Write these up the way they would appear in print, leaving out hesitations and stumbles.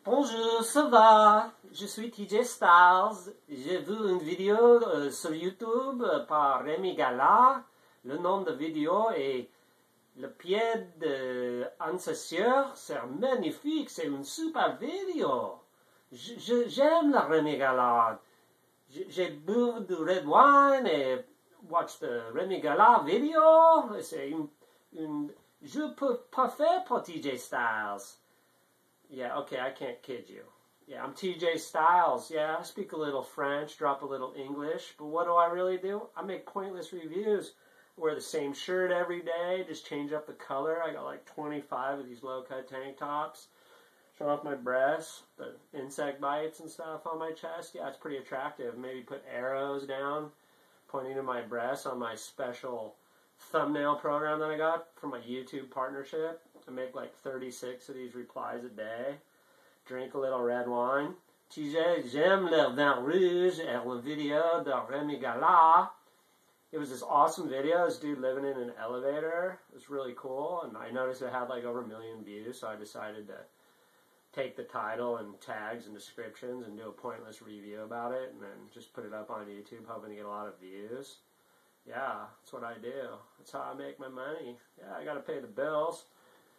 Bonjour, ça va? Je suis TJ Styles. J'ai vu une vidéo sur YouTube par Rémi Gala. Le nom de vidéo est Le pied d'Anne Sœur. C'est magnifique, c'est une super vidéo. J'aime la Rémi Gala. J'ai bu du red wine et watch the Rémi Gala vidéo. C'est une je peux pas faire pour TJ Styles. Yeah, okay, I can't kid you. Yeah, I'm TJ Styles. Yeah, I speak a little French, drop a little English, but what do I really do? I make pointless reviews. I wear the same shirt every day, just change up the color. I got like 25 of these low-cut tank tops. Show off my breasts, the insect bites and stuff on my chest. Yeah, it's pretty attractive. Maybe put arrows down, pointing to my breasts on my special thumbnail program that I got from my YouTube partnership. I make like 36 of these replies a day. Drink a little red wine. TJ, j'aime le vin rouge et le video de Rémi Gala. It was this awesome video. This dude living in an elevator. It was really cool. And I noticed it had like over 1 million views. So I decided to take the title and tags and descriptions and do a pointless review about it. And then just put it up on YouTube, hoping to get a lot of views. Yeah, that's what I do. That's how I make my money. Yeah, I got to pay the bills.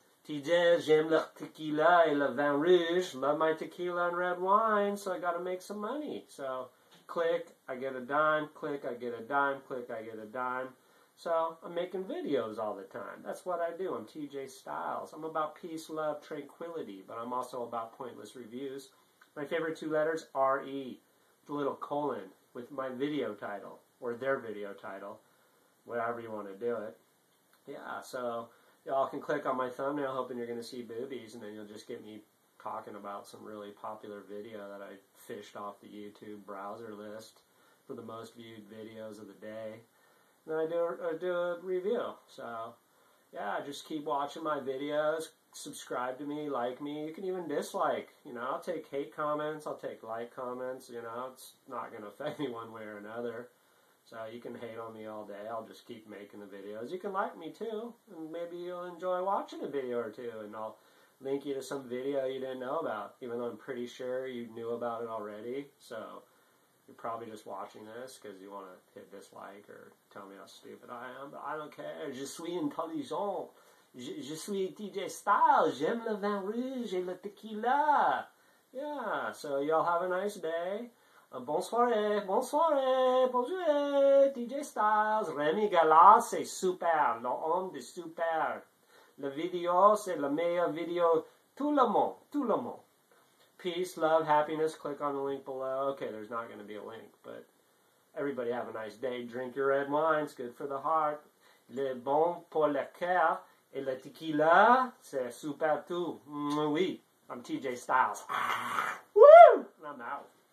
TJ, j'aime le tequila et le vin rouge. Love my tequila and red wine, so I got to make some money. So, click, I get a dime. Click, I get a dime. Click, I get a dime. So, I'm making videos all the time. That's what I do. I'm TJ Styles. I'm about peace, love, tranquility, but I'm also about pointless reviews. My favorite 2 letters, R-E, with a little colon, with my video title, or their video title, whatever you want to do it. Yeah, so y'all can click on my thumbnail hoping you're going to see boobies, and then you'll just get me talking about some really popular video that I fished off the YouTube browser list for the most viewed videos of the day. And then I do a review. So, yeah, just keep watching my videos. Subscribe to me, like me. You can even dislike. You know, I'll take hate comments. I'll take like comments. You know, it's not going to affect me one way or another. So you can hate on me all day. I'll just keep making the videos. You can like me too, and maybe you'll enjoy watching a video or two, and I'll link you to some video you didn't know about, even though I'm pretty sure you knew about it already. So you're probably just watching this because you want to hit dislike or tell me how stupid I am, but I don't care. Je suis intelligent. Je suis TJ Styles. J'aime le vin rouge et le tequila. Yeah, so y'all have a nice day. Bonsoir, bonjour, TJ Styles, Rémi Gala, c'est super, l'homme de super. La vidéo, c'est la meilleure vidéo, tout le monde. Peace, love, happiness, click on the link below. Okay, there's not going to be a link, but everybody have a nice day. Drink your red wine, it's good for the heart. Le bon pour le cœur, et le tequila, c'est super tout. Oui, I'm TJ Styles. Woo! And I'm out.